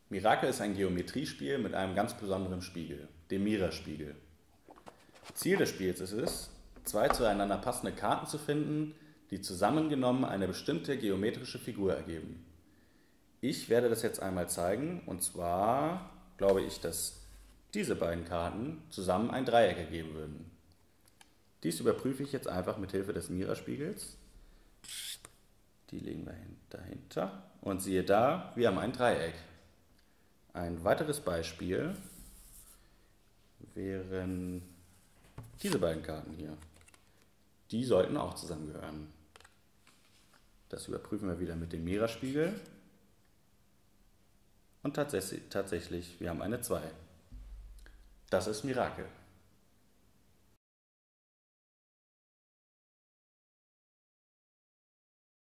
Mirakel ist ein Geometriespiel mit einem ganz besonderen Spiegel, dem Mira-Spiegel. Ziel des Spiels ist es, zwei zueinander passende Karten zu finden, die zusammengenommen eine bestimmte geometrische Figur ergeben. Ich werde das jetzt einmal zeigen, und zwar glaube ich, dass diese beiden Karten zusammen ein Dreieck ergeben würden. Dies überprüfe ich jetzt einfach mit Hilfe des Mira-Spiegels. Die legen wir dahinter und siehe da, wir haben ein Dreieck. Ein weiteres Beispiel wären diese beiden Karten hier. Die sollten auch zusammengehören. Das überprüfen wir wieder mit dem Mira-Spiegel. Und tatsächlich, wir haben eine 2. Das ist Mirakel.